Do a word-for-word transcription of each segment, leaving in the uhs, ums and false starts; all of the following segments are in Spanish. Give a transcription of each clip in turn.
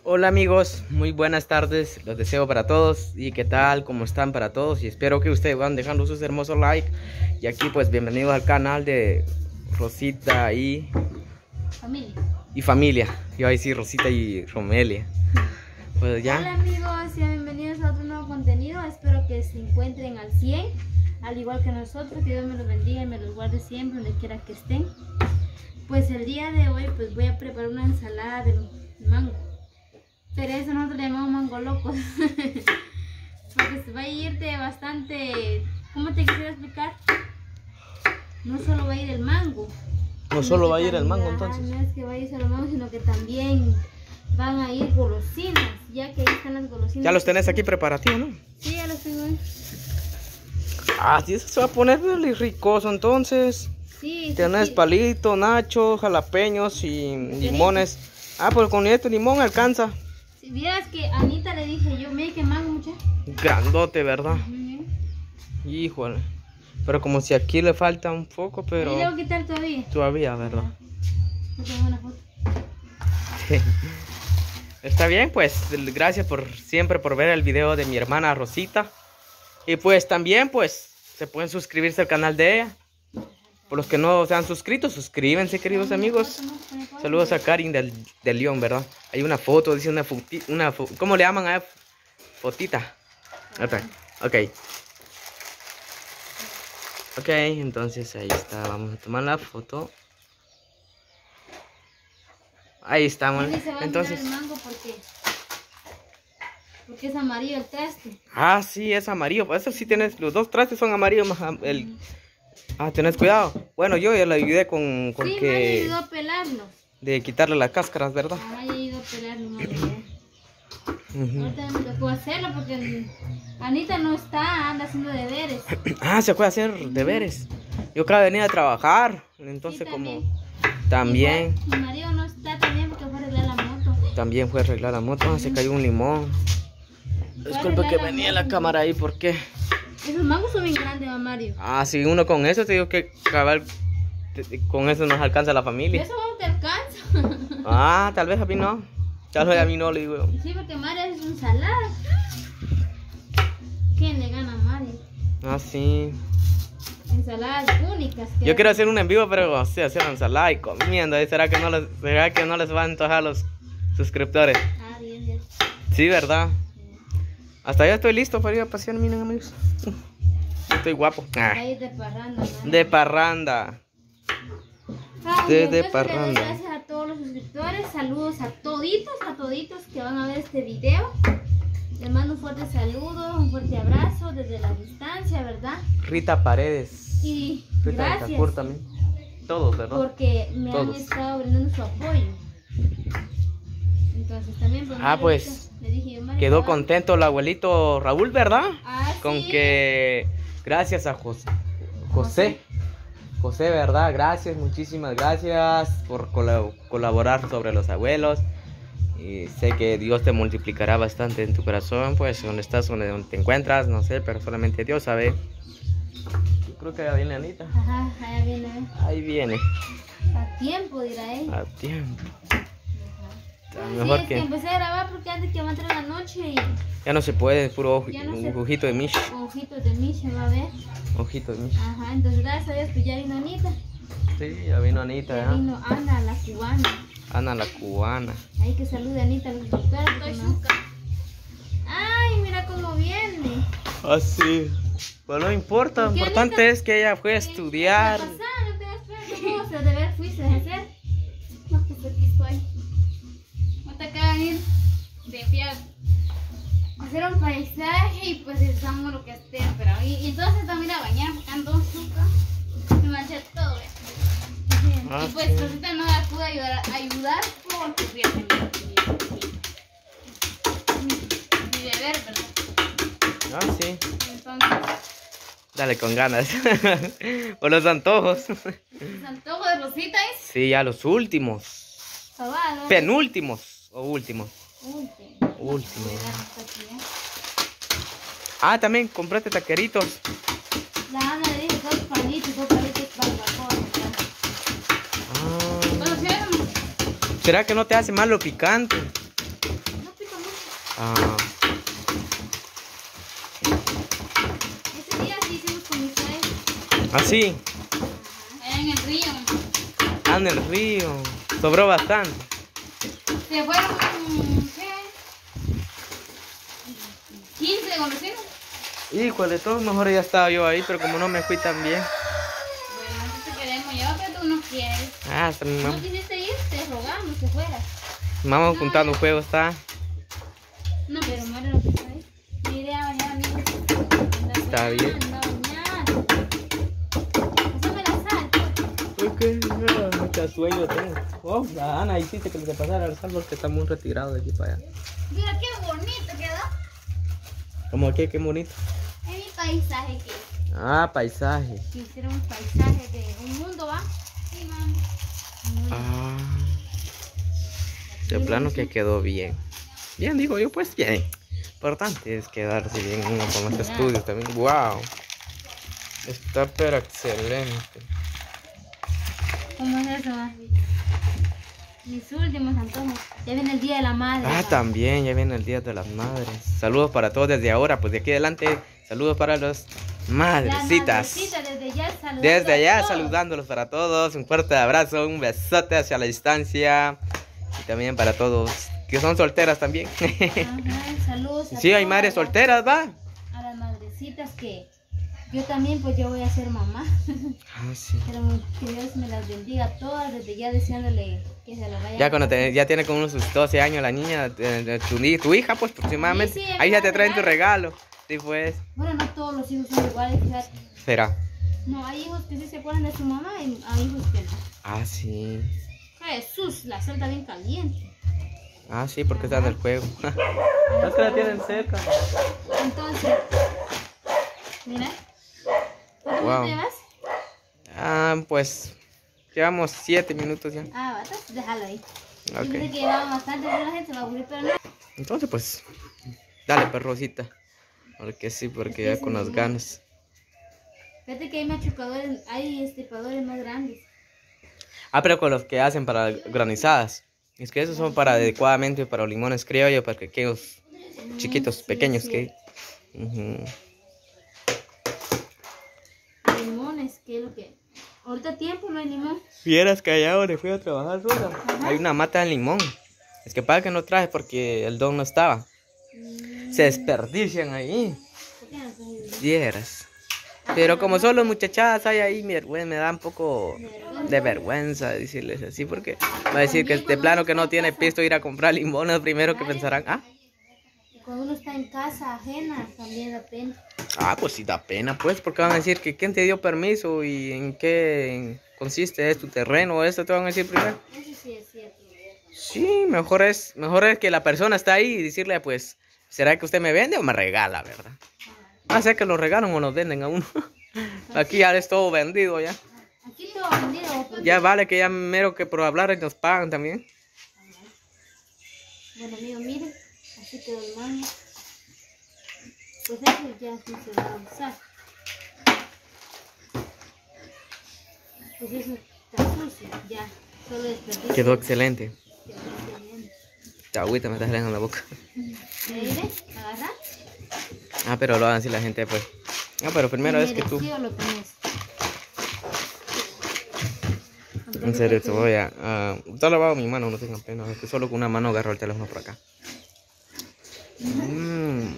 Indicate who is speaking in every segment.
Speaker 1: Hola amigos, muy buenas tardes, los deseo para todos. Y qué tal, cómo están para todos, y espero que ustedes van dejando sus hermosos likes. Y aquí pues bienvenidos al canal de Rosita y
Speaker 2: familia
Speaker 1: y familia. Yo ahí sí, Rosita y Romelia. Pues ya.
Speaker 2: Hola amigos, y bienvenidos a otro nuevo contenido. Espero que se encuentren al cien, al igual que nosotros. Que Dios me los bendiga y me los guarde siempre donde quiera que estén. Pues el día de hoy pues voy a preparar una ensalada de mango, pero eso nosotros le llamamos mango locos. Porque se va a ir de bastante, ¿cómo te quisiera explicar? No solo va a ir el mango.
Speaker 1: No solo va a ir el mango entonces.
Speaker 2: No es que va a ir solo el mango, sino que también van a ir golosinas, ya que ahí están las golosinas.
Speaker 1: Ya los tenés aquí preparativos, ¿no?
Speaker 2: Sí, ya los tengo ahí.
Speaker 1: Ah, sí, eso se va a poner really ricoso entonces.
Speaker 2: Sí,
Speaker 1: Tienes
Speaker 2: sí.
Speaker 1: palito, nachos, jalapeños y limones. Ah, pues con este limón alcanza.
Speaker 2: Si vieras que a Anita le dije yo, mira que mango mucho.
Speaker 1: Grandote, ¿verdad?
Speaker 2: Uh-huh.
Speaker 1: Híjole. Pero como si aquí le falta un poco, pero...
Speaker 2: ¿Y le voy a quitar todavía?
Speaker 1: Todavía, ¿verdad?
Speaker 2: No tengo una foto.
Speaker 1: Está bien, pues gracias por siempre por ver el video de mi hermana Rosita. Y pues también pues se pueden suscribirse al canal de ella. Por los que no se han suscrito, suscríbanse, queridos amigos. Saludos a Karin del, del León, ¿verdad? Hay una foto, dice una fotita, una fo ¿cómo le llaman a fotita? Ok, ok. Ok, entonces ahí está, vamos a tomar la foto. Ahí estamos. Entonces,
Speaker 2: el mango porque, porque es amarillo el traste.
Speaker 1: Ah, sí, es amarillo. Eso sí tienes, los dos trastes son amarillos más el... Ah, tenés cuidado. Bueno, yo ya le ayudé con, con
Speaker 2: sí,
Speaker 1: que...
Speaker 2: me ayudó a pelarlo.
Speaker 1: De quitarle las cáscaras, ¿verdad?
Speaker 2: Ah, me ayudó a pelarlo, madre. Uh-huh. Ahorita me tocó hacerlo porque Anita no está, anda haciendo deberes.
Speaker 1: Ah, se puede hacer deberes. Yo acabo de venir a trabajar, entonces sí, como... También.
Speaker 2: Igual, mi marido no está también porque fue a arreglar la moto.
Speaker 1: También fue a arreglar la moto. Ah, se cayó un limón. Disculpe que venía la cámara ahí, ¿por qué?
Speaker 2: Esos mangos son bien grandes, mamá Mario.
Speaker 1: Ah, sí, uno con eso te digo que cabal, con eso nos alcanza la familia.
Speaker 2: Eso no te alcanza.
Speaker 1: Ah, tal vez a mí no. Tal vez a mí no, le digo.
Speaker 2: Sí, porque Mario es un salado. ¿Quién le gana a Mario?
Speaker 1: Ah, sí.
Speaker 2: Ensaladas únicas.
Speaker 1: Yo quiero hacer un en vivo, pero o sea, hacer ensalada y comiendo. ¿Será que no les, será que no les va a antojar a los suscriptores?
Speaker 2: Ah, bien, bien.
Speaker 1: Sí, ¿verdad? Hasta ya estoy listo para ir a pasear, miren amigos. Estoy guapo. Ah.
Speaker 2: Ahí de parranda, ¿no?
Speaker 1: De parranda.
Speaker 2: Ay,
Speaker 1: de, de parranda.
Speaker 2: Gracias a todos los suscriptores. Saludos a toditos, a toditos que van a ver este video. Les mando un fuerte saludo, un fuerte abrazo desde la distancia, ¿verdad?
Speaker 1: Rita Paredes.
Speaker 2: Y
Speaker 1: Rita
Speaker 2: gracias.
Speaker 1: Cacur también. Todos, ¿verdad?
Speaker 2: Porque me
Speaker 1: Todos.
Speaker 2: han estado brindando su apoyo. Entonces también pues,
Speaker 1: ah, pues
Speaker 2: le dije,
Speaker 1: quedó contento el abuelito Raúl, ¿verdad?
Speaker 2: Ah,
Speaker 1: con
Speaker 2: sí.
Speaker 1: que gracias a José, José, José, ¿verdad? Gracias, muchísimas gracias por colab colaborar sobre los abuelos. Y sé que Dios te multiplicará bastante en tu corazón, pues donde estás, donde, donde te encuentras, no sé, pero solamente Dios sabe. Yo creo que ahí viene Anita.
Speaker 2: Ajá, ahí viene.
Speaker 1: Ahí viene.
Speaker 2: A tiempo, dirá él.
Speaker 1: A tiempo.
Speaker 2: Sí,
Speaker 1: Mejor
Speaker 2: es
Speaker 1: que...
Speaker 2: que empecé a grabar porque antes que va a entrar la noche y...
Speaker 1: Ya no se puede, puro ojo,
Speaker 2: no
Speaker 1: un
Speaker 2: se...
Speaker 1: ojito de Mish.
Speaker 2: Ojitos de Mish se va a ver.
Speaker 1: Ojito de Mish.
Speaker 2: Ajá, entonces gracias a Dios pues ya vino Anita.
Speaker 1: Sí, ya vino Anita,
Speaker 2: Ya
Speaker 1: ¿eh?
Speaker 2: vino Ana, la cubana.
Speaker 1: Ana la cubana.
Speaker 2: Ahí que salude a Anita, los doctores. No... Ay, mira cómo viene.
Speaker 1: Ah, sí. Pues no importa, lo importante Anita? Es que ella fue a estudiar.
Speaker 2: ¿Qué pasa? No te vas a esperar. ¿Cómo vas a deber fuiste a hacer? No, pues aquí estoy. Vamos acá a venir de fiar. Hacer un paisaje y pues estamos lo que esté, pero y, y entonces también a bañar buscando azúcar. Me manché todo esto. Ah, y pues sí. Rosita no la pude ayudar a ayudar porque fíjate mi deber, ¿verdad?
Speaker 1: Ah, sí.
Speaker 2: Entonces,
Speaker 1: dale con ganas. Por los antojos.
Speaker 2: ¿los antojos de Rosita es?
Speaker 1: Sí, ya los últimos.
Speaker 2: Cabal, ¿no?
Speaker 1: Penúltimos o últimos.
Speaker 2: Último.
Speaker 1: Último. Ah, también compraste taqueritos.
Speaker 2: La Ana le dije dos palitos, dos palitos barbacoa.
Speaker 1: Ah. ¿Será que no te hace mal lo picante? Ah.
Speaker 2: Ese día sí hicimos con mis padres.
Speaker 1: ¿Ah, sí?
Speaker 2: Allá en el río.
Speaker 1: Ah, en el río. Sobró bastante.
Speaker 2: Se fueron, ¿qué? quince golosinas.
Speaker 1: Híjole, todo mejor ya estaba yo ahí, pero como no me fui tan bien.
Speaker 2: Bueno, antes te queremos yo, pero tú no quieres.
Speaker 1: Ah, hasta mi
Speaker 2: No
Speaker 1: mamá.
Speaker 2: quisiste ir, te rogamos que fueras.
Speaker 1: Mamá
Speaker 2: No,
Speaker 1: juntando
Speaker 2: ya.
Speaker 1: juegos, está.
Speaker 2: No, pero muere lo que está ahí. Mire a bañar, amigo.
Speaker 1: Está bien.
Speaker 2: Anda a bañar. Pásame la sal.
Speaker 1: Ok, mucha sueño tengo. Oh, la Ana hiciste que le pasara al sal porque está muy retirado de aquí para allá.
Speaker 2: Mira qué bonito quedó.
Speaker 1: ¿Cómo que qué bonito?
Speaker 2: Es mi paisaje que,
Speaker 1: Ah, paisaje.
Speaker 2: que hicieron un paisaje de un mundo, ¿va? Sí, mami.
Speaker 1: Ah. De plano que quedó bien. Bien, digo yo, pues bien. Importante es quedarse bien uno con los estudios también. Wow. Está pero excelente.
Speaker 2: ¿Cómo es eso, ma? Mis últimos antojos. Ya viene el día de la madre.
Speaker 1: Ah,
Speaker 2: pa.
Speaker 1: también, ya viene el Día de las Madres. Saludos para todos desde ahora, pues de aquí adelante, saludos para los
Speaker 2: Las
Speaker 1: madrecitas.
Speaker 2: madrecitas, desde allá saludando
Speaker 1: Desde
Speaker 2: a
Speaker 1: allá
Speaker 2: todos.
Speaker 1: saludándolos para todos, un fuerte abrazo, un besote hacia la distancia. Y también para todos que son solteras también.
Speaker 2: Ajá, saludos a
Speaker 1: Sí, hay
Speaker 2: todas
Speaker 1: madres
Speaker 2: las-
Speaker 1: solteras, va.
Speaker 2: A las madrecitas que yo también, pues yo voy a ser mamá.
Speaker 1: Ah, sí.
Speaker 2: Pero que Dios me las bendiga a todas, desde ya deseándole que se la vaya.
Speaker 1: Ya cuando te- ya tiene como unos sus doce años la niña, eh, tu, ni- tu hija, pues aproximadamente.
Speaker 2: Sí, sí,
Speaker 1: Ahí ya
Speaker 2: acá
Speaker 1: te traen tu
Speaker 2: regalo.
Speaker 1: regalo. Sí, pues.
Speaker 2: Bueno, no todos los hijos son iguales, fíjate.
Speaker 1: Será.
Speaker 2: No, hay hijos que sí se acuerdan de su mamá y hay hijos que no.
Speaker 1: Ah, sí.
Speaker 2: Jesús, la sal está bien caliente.
Speaker 1: Ah, sí, porque está en el juego. Es que la tienen cerca.
Speaker 2: Entonces, mira. ¿Cuánto
Speaker 1: Wow.
Speaker 2: minutos llevas?
Speaker 1: Ah, pues llevamos siete minutos ya.
Speaker 2: Ah, bata, déjalo ahí.
Speaker 1: Ok.
Speaker 2: Yo pensé que llevaba bastante, pero la gente se va a aburrir, pero no.
Speaker 1: Entonces, pues, dale, perrosita. Porque sí, porque ya con las ganas.
Speaker 2: Fíjate que hay machucadores, hay estipadores más grandes.
Speaker 1: Ah, pero con los que hacen para granizadas. Es que esos son para adecuadamente para los limones criollos, para aquellos chiquitos,
Speaker 2: Sí,
Speaker 1: pequeños
Speaker 2: sí.
Speaker 1: que... Ujú.
Speaker 2: Limones, que es lo que. Ahorita tiempo no hay limón.
Speaker 1: Vieras que allá donde fui a trabajar sola, hay una mata de limón. Es que para que no traje porque el don no estaba. Se desperdician ahí.
Speaker 2: ¿Por qué no traes?
Speaker 1: Vieras. Pero como solo muchachadas hay ahí, mi vergüenza, me da un poco de vergüenza decirles así, porque va a decir que de plano que no tiene pisto ir a comprar limones, primero que pensarán, ah,
Speaker 2: Y cuando uno está en casa ajena, también da pena.
Speaker 1: ah, pues sí da pena, pues, porque van a decir que quién te dio permiso y en qué consiste es tu terreno, eso te van a decir primero.
Speaker 2: Eso sí es cierto.
Speaker 1: Sí, mejor es, mejor es que la persona está ahí y decirle, pues, ¿será que usted me vende o me regala, verdad? Ah, sé que lo regalan o nos venden a uno. Aquí ya es todo vendido ya.
Speaker 2: Aquí todo vendido. Pues.
Speaker 1: Ya vale que ya mero que por hablar y nos pagan también.
Speaker 2: Bueno, amigo, miren. Así quedó el mango. Pues eso ya sí se va a usar. Pues eso está sucio, ya. Solo desperdicio.
Speaker 1: Quedó excelente.
Speaker 2: Quedó excelente.
Speaker 1: Esta agüita me está saliendo en la boca.
Speaker 2: ¿Mire? Agarra.
Speaker 1: Ah, pero lo van a decir la gente, pues. Ah, pero primero es que tú.
Speaker 2: ¿Sí o lo pones?
Speaker 1: En serio, te voy a... a está lavado mi mano, no tengan pena. Es que solo con una mano agarro el teléfono por acá. Mm.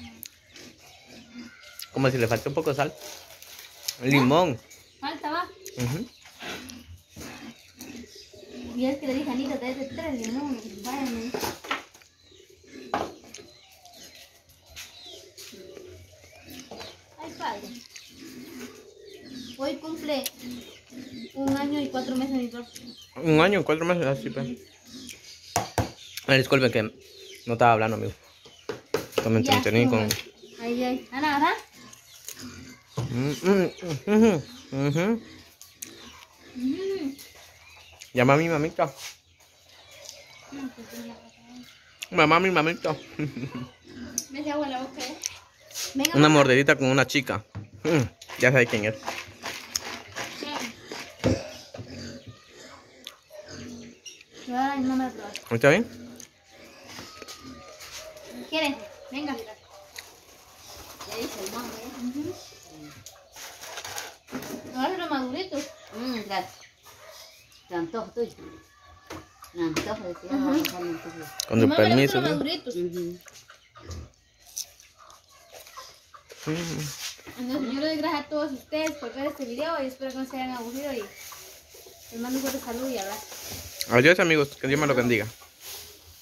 Speaker 1: Como si le falta un poco de sal. Limón.
Speaker 2: Falta, va.
Speaker 1: Ujú.
Speaker 2: Y es que le dije a Anita, te de tres limones. Váyame. Ay, padre. Hoy cumple un año y cuatro meses mi papá.
Speaker 1: Un año, cuatro meses, así pues. Ay, disculpen que no estaba hablando, amigo. Esto me
Speaker 2: Ya,
Speaker 1: entretení con...
Speaker 2: sube. Ahí, ahí. Ana, ¿verdad?
Speaker 1: Mm, mm, ujú, ujú.
Speaker 2: Mm.
Speaker 1: Llama a mi mamita.
Speaker 2: No, pues, tenía-
Speaker 1: Mamá, mi mamita.
Speaker 2: Me hace agua en la boca, ¿eh? Venga,
Speaker 1: Una
Speaker 2: mamá.
Speaker 1: mordidita con una chica. Mm, ya sabes quién es.
Speaker 2: Yo ahora no me lo probar.
Speaker 1: ¿Está bien?
Speaker 2: ¿Qué? quiere? Venga.
Speaker 3: Ya dice el mamá, ¿eh?
Speaker 2: Uh-huh. Ahora los maduritos.
Speaker 3: Mmm, gracias. Te antojo tuyo. Me antojo, decía.
Speaker 2: Ajá.
Speaker 3: Vamos a antojo.
Speaker 1: Con tu
Speaker 2: Mi mamá le
Speaker 1: permiso.
Speaker 2: gustan los
Speaker 1: ¿no?
Speaker 2: maduritos.
Speaker 3: Ujú.
Speaker 1: Mm.
Speaker 2: Entonces, yo les doy gracias a todos ustedes por ver este video y espero que no se hayan aburrido y les mando un fuerte saludo y abrazo.
Speaker 1: Adiós amigos, que Dios me lo bendiga.